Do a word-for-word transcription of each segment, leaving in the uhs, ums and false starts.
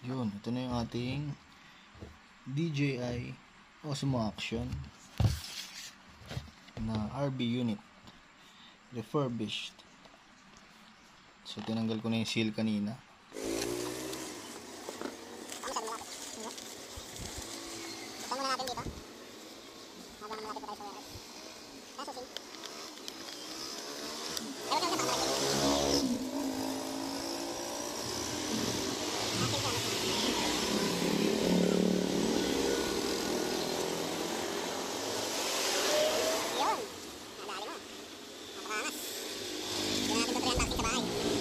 Yun, ito na yung ating D J I Osmo Action na R B unit refurbished. So tinanggal ko na yung seal kanina. Ito muna natin dito. Habang malapit pa tayo sa warehouse. Kaso sin. Ewan lang sa tama. Yun. Nadali mo. Napakaangas. Hindi natin tutuloy ang taxi sa bahay.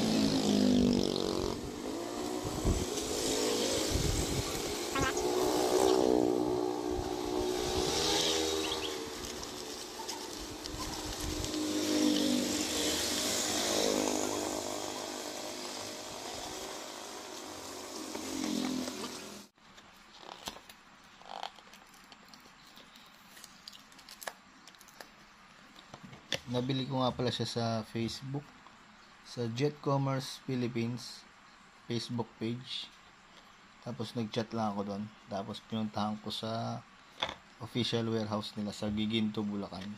Nabili ko nga pala siya sa Facebook, sa Jet Commerce Philippines Facebook page. Tapos nag-chat lang ako doon. Tapos pinuntahan ko sa official warehouse nila sa Giginto, Bulacan.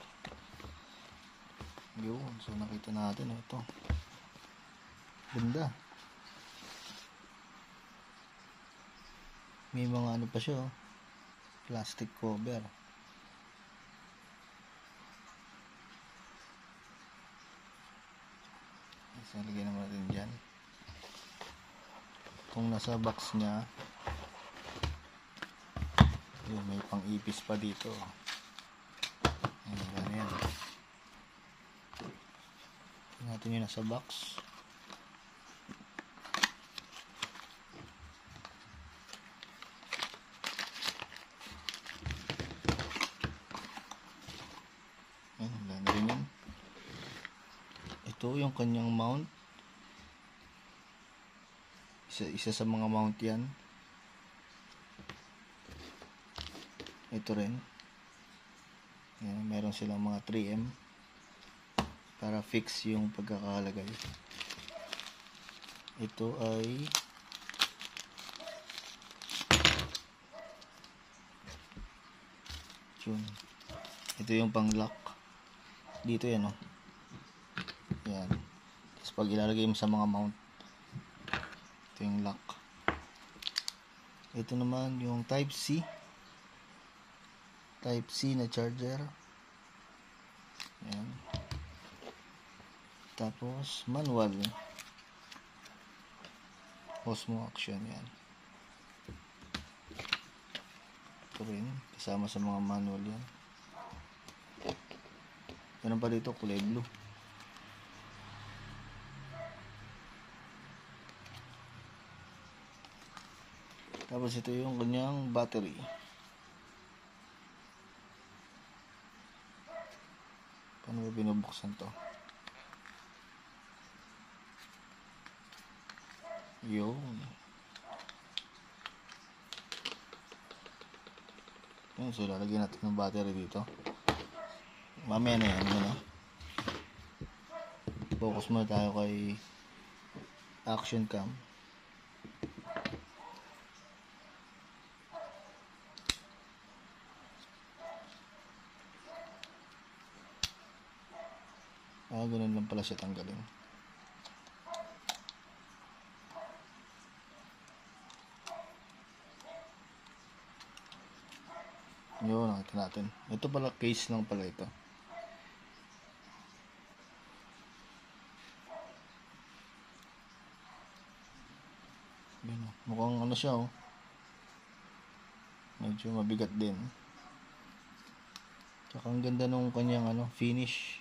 Yun, so nakita natin ito. Ganda. May mga ano pa siya, oh. Plastic cover. So, lagyan naman natin dyan. Kung nasa box niya, yun, may pang ipis pa dito. Ayan, yan. Tingnan natin yung nasa box. Ayan, wala na rin yan. Ito yung kanyang mount. Isa, isa sa mga mount yan. Ito rin. Ayan, meron silang mga three M para fix yung pagkakalagay. Ito ay yun. Ito yung pang lock. Dito yan, oh. Yan. Tapos pag ilalagay mo sa mga mount, ito yung lock. Ito naman yung type C. Type C na charger. Yan. Tapos manual. Osmo Action. Yan. Ito rin. Kasama sa mga manual yan. Ganun pa dito, kulay blue. Tapos ito yung kanyang battery. Paano ba binubuksan to? Yun. Yun, so lalagyan natin ng battery dito. Mamaya na yan, ano? Focus muna tayo kay action cam. Ah, ganun lang pala siya tanggalin. Yun, nakita natin. Ito pala, case lang pala ito. Yun, mukhang ano siya, oh. Medyo mabigat din. Tsaka ang ganda nung kanyang ano, finish.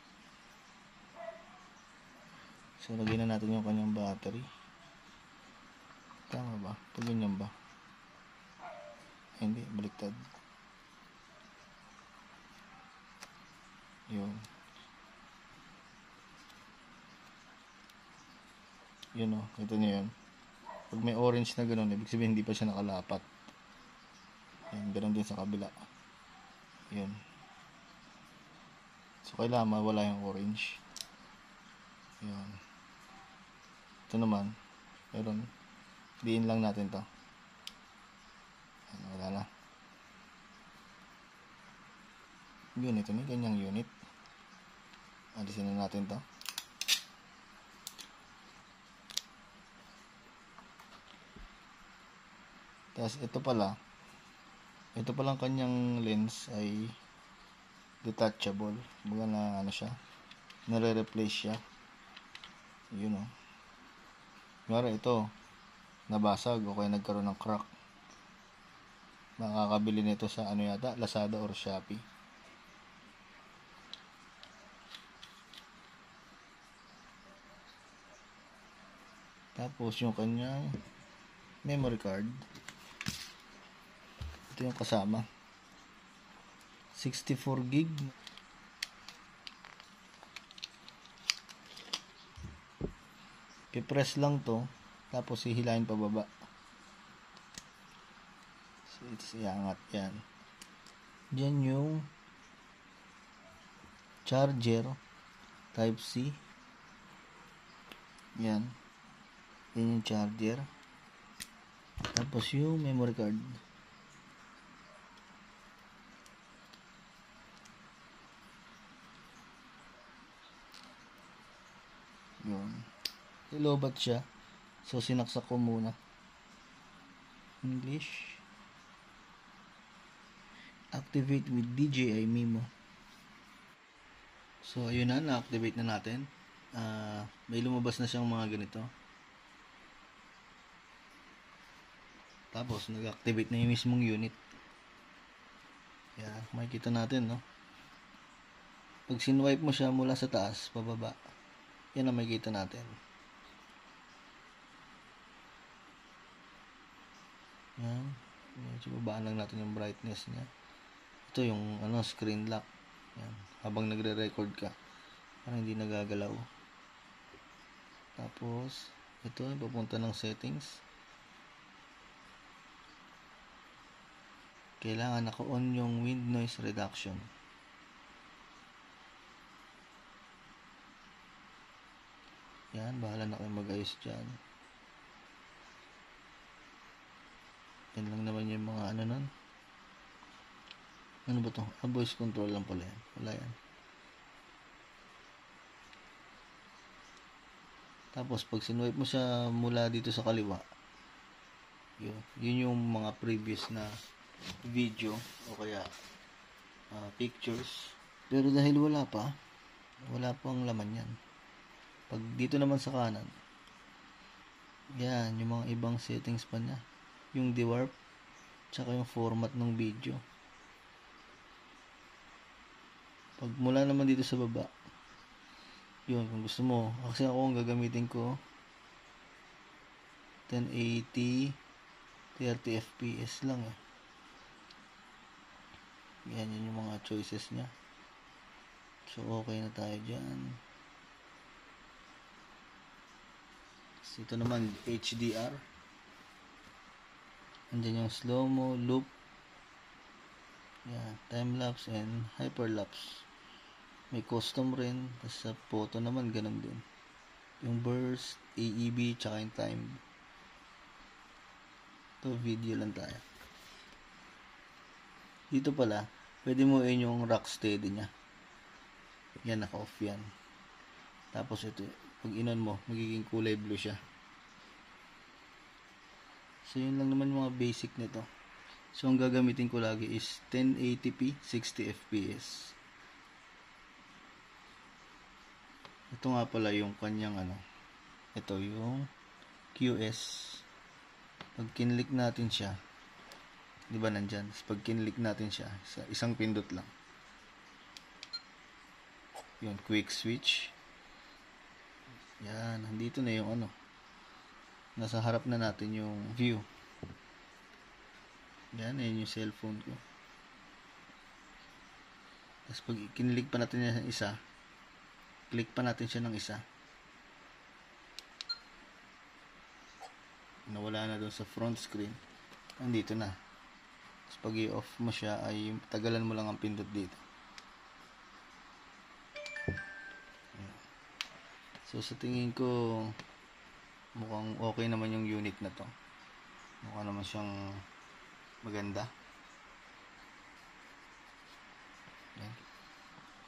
So, lagyan na natin yung kanyang battery. Tama ba? Pag ganyan ba? Hindi, baliktad. Yun. Yun, o. Ito niyo yun. Pag may orange na gano'n, ibig sabihin hindi pa siya nakalapat. Yan, gano'n din sa kabila. Yun. So, kailangan mawala yung orange. Yun. Ito naman, meron, diin lang natin to. Yun, ito na yung kanyang unit. Alisin na natin to. Tapos ito pala, ito palang kanyang lens ay detachable. Baga na ano siya, nare-replace siya. Yun o. Ngari ito, nabasag o kaya nagkaroon ng crack. Makakabili nito sa ano yata, Lazada or Shopee. Tapos yung kanyang memory card. Ito yung kasama. sixty-four gig. I-press lang to. Tapos hihilahin pababa. So, it's iangat yan. Diyan yung charger. Type C. Yan. Yan yung charger. Tapos yung memory card. Yun. Ilobat siya. So, sinaksak ko muna. English. Activate with D J I Mimo. So, ayun na. Na-activate na natin. Uh, may lumabas na siyang mga ganito. Tapos, nag-activate na yung mismong unit. Kaya, makikita natin, no? Pag sinwipe mo siya mula sa taas, pababa. Yan ang makikita natin. Yan. Medyo babaan lang natin yung brightness niya. Ito yung ano, screen lock. Yan. Habang nagre-record ka. Para hindi nagagalaw. Tapos, ito, papunta ng settings. Kailangan naka-on yung wind noise reduction. Yan, bahala na kayo mag-ayos dyan. Yan lang naman yung mga ano nun. Ano ba ito? Ah, voice control lang pala yan. Wala yan. Tapos, pag sinwipe mo siya mula dito sa kaliwa, yun, yun yung mga previous na video o kaya uh, pictures. Pero dahil wala pa, wala pang laman yan. Pag dito naman sa kanan, yan, yung mga ibang settings pa niya. Yung dewarp, tsaka yung format ng video. Pag mula naman dito sa baba, yun, kung gusto mo, kasi ako ang gagamitin ko, ten eighty, thirty F P S lang eh. Yan, yun yung mga choices niya. So, okay na tayo dyan. So, ito naman, H D R. Andyan yung slow-mo, loop. Yan, time-lapse and hyperlapse. May custom rin. Tapos sa photo naman, ganun din. Yung burst, A E B, tsaka yung time. Ito, video lang tayo. Dito pala, pwede mo yun yung rock steady nya. Yan, naka-off yan. Tapos ito, pag inon mo, magiging kulay blue siya. So, yun lang naman mga basic nito. So, ang gagamitin ko lagi is ten eighty p, sixty F P S. Ito nga pala yung kanyang ano. Ito yung Q S. Pag kinlik natin siya, di ba nandyan? Pag kinlik natin siya, sa isang pindot lang. Yun, quick switch. Yan, nandito na yung ano. Nasa harap na natin yung view. Yan, yan yung cellphone ko. Tapos pag kinlik pa natin yung isa, click pa natin siya ng isa. Nawala na doon sa front screen. Nandito na. Tapos pag i-off mo siya, ay tagalan mo lang ang pindot dito. So sa tingin ko, mukhang okay naman yung unit na to. Mukha naman siyang maganda. Yan.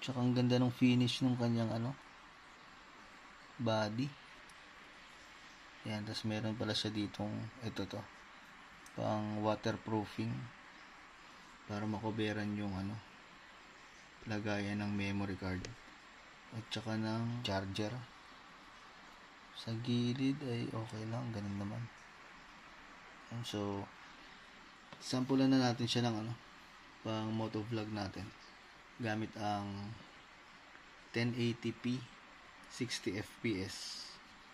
Tsaka ang ganda ng finish ng kanyang ano, body. Yan, tapos meron pala siya ditong, ito to, pang waterproofing para makoberan yung ano, lagayan ng memory card at tsaka ng charger. Sa gilid ay okay lang, ganun naman. So, sampulan na natin siya ng ano, pang motovlog natin gamit ang ten eighty p sixty F P S.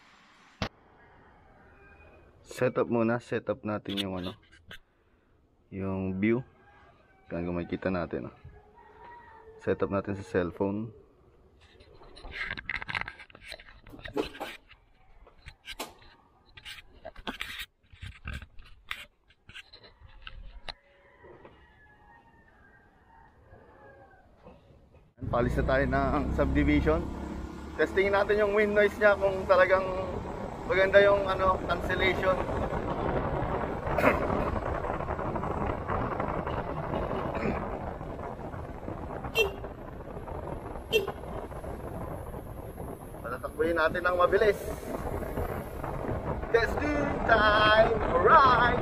Setup muna, setup natin yung ano, yung view. Kaya kung makikita natin, oh. Setup natin sa cellphone. Palis na tayo ng subdivision. Testingin natin yung wind noise niya kung talagang maganda yung ano, cancellation. Patatakbuhin natin ng mabilis. Testing time! Alright!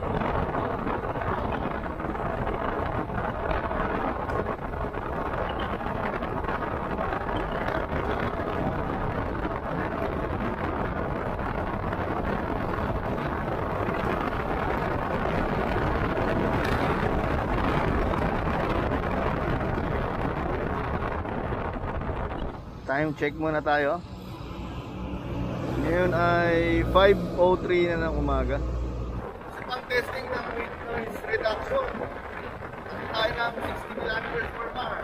Time check muna tayo. Ngayon ay five oh three na ng umaga. Sa pang-testing ng wind noise reduction, tayo ng sixty kilometers per hour.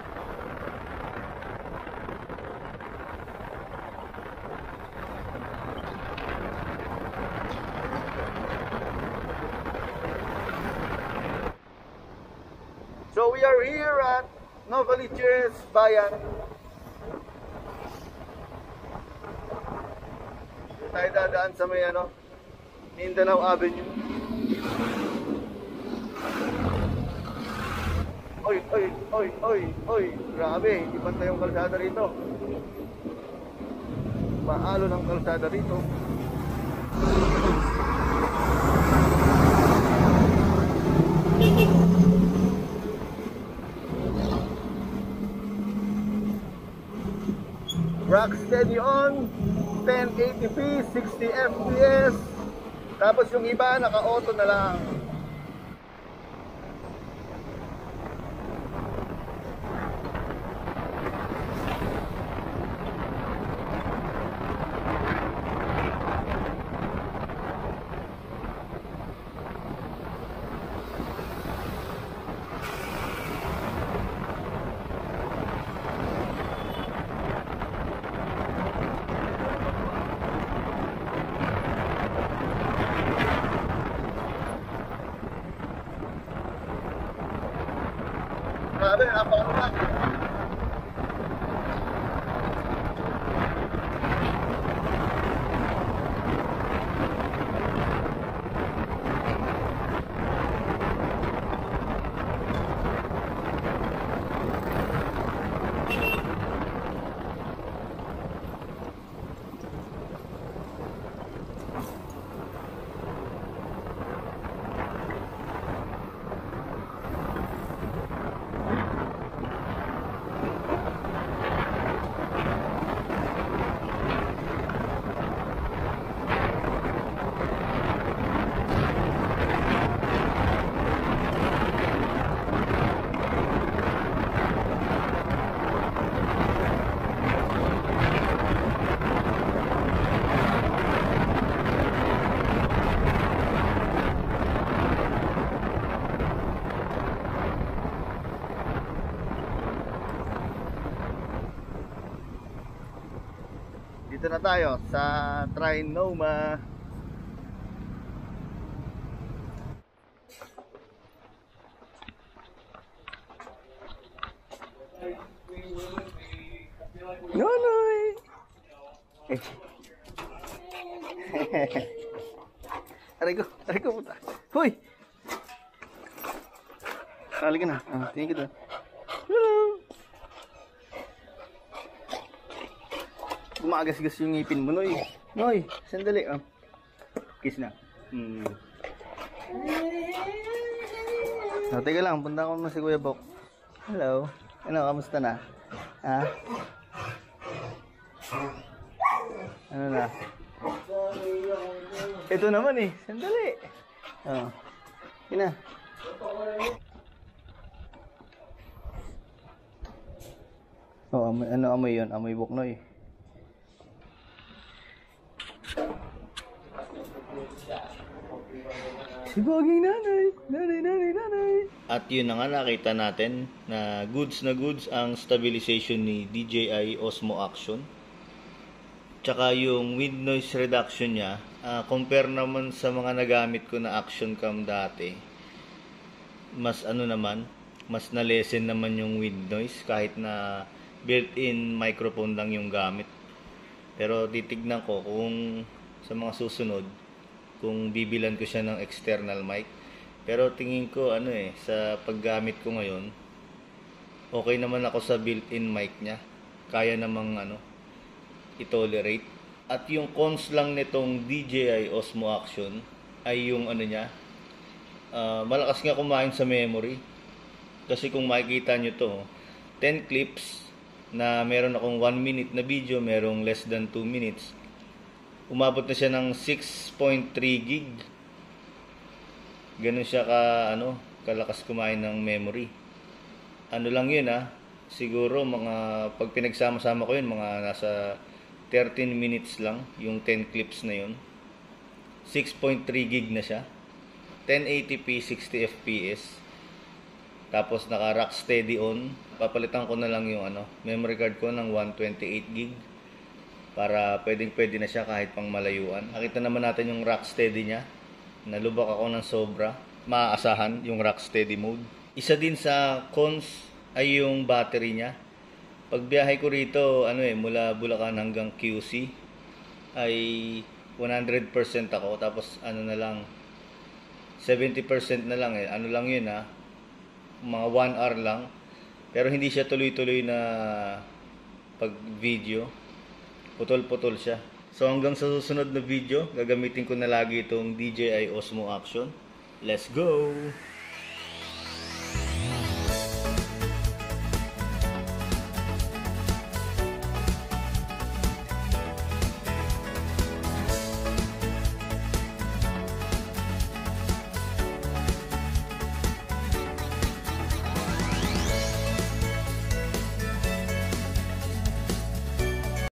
So we are here at Novaliches Bayan. Tayo dadaan sa may ano, Mindanao Avenue. Oy, oy, oy, oy, oy, grabe, ibang tayong kalsada rito. Paalo ng kalsada rito. Rock steady on ten eighty p sixty F P S. Tapos yung iba naka-auto na lang. Grabe, napakaluwag. Dito na tayo sa Trinoma. Nonoy! Aray ko, aray ko puta. Hoy! Halika na. Ah, tingin kita. Hello! Gumagasgas yung ngipin mo, Noy. Noy, sandali. Oh. Kiss na. Hmm. Oh, teka lang, punta ko naman si Kuya Bok. Hello. Ano, kamusta na? Ha? Ano na? Ito naman eh. Sandali. Oh. Ina. Oh, amoy, ano amoy yun? Amoy buknoy. Si Boging nanay. Nanay, nanay, nanay. At yun na nga, nakita natin na goods na goods ang stabilization ni D J I Osmo Action. Tsaka yung wind noise reduction niya, uh, compare naman sa mga nagamit ko na action cam dati, mas ano naman, mas na-lessen naman yung wind noise kahit na built-in microphone lang yung gamit. Pero titignan ko kung sa mga susunod, kung bibilan ko siya ng external mic. Pero tingin ko ano eh, sa paggamit ko ngayon, okay naman ako sa built-in mic niya. Kaya namang ano, i-tolerate. At yung cons lang nitong D J I Osmo Action ay yung ano niya, uh, malakas nga kumain sa memory. Kasi kung makikita nyo to, ten clips na meron akong one minute na video, merong less than two minutes. Umabot na siya ng six point three gig. Ganun siya ka ano, kalakas kumain ng memory. Ano lang yun ah, siguro mga pag pinagsama-sama ko yun, mga nasa thirteen minutes lang yung ten clips na yun. six point three gig na siya. ten eighty p sixty F P S. Tapos naka rock steady on. Papalitan ko na lang yung ano, memory card ko ng one twenty-eight gig para pwedeng pwede na siya kahit pang malayuan. Nakita naman natin yung rock steady niya. Nalubak ako ng sobra. Maaasahan yung rock steady mode. Isa din sa cons ay yung battery niya. Pag biyahe ko rito, ano eh, mula Bulacan hanggang Q C ay one hundred percent ako. Tapos ano na lang, seventy percent na lang eh. Ano lang yun ah, mga one hour lang. Pero hindi siya tuloy-tuloy na pag video. Putol-putol siya. So hanggang sa susunod na video, gagamitin ko na lagi itong D J I Osmo Action. Let's go!